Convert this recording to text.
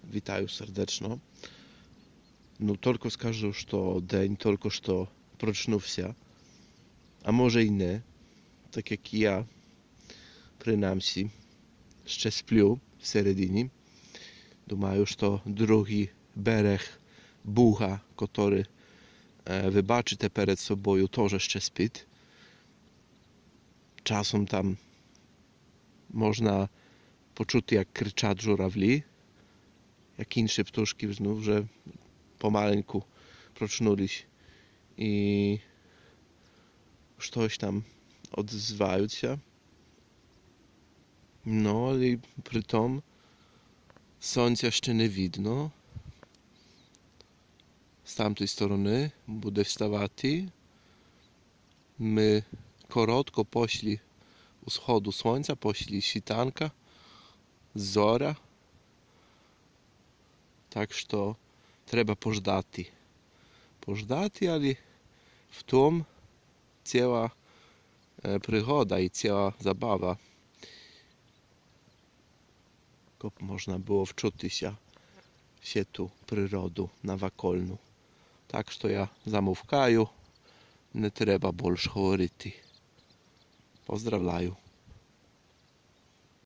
Вітаю сердечно. Тільки скажу, що день тільки що прочнувся, а може й не, так як я, принаймні, ще сплю всередині. Думаю, що другий берег Буга, який ви бачите перед собою, теж ще спить. Czasem tam można poczuć, jak kryczать żurawli, jak inne ptuszki znów, że pomaleńku procznuli i już coś tam odzywają się. No, ale przy tym słońca jeszcze nie widno. Z tamtej strony będzie wstawać. My коротко пошли у сходу сонця, пошли світанка, зоря. Так що треба пождати. Пождати, але в тому ціла пригода і ціла забава. Щоб можна було вчутися в ту природу навкольну. Так що я замовкаю, не треба більше говорити. Pozdrawiam.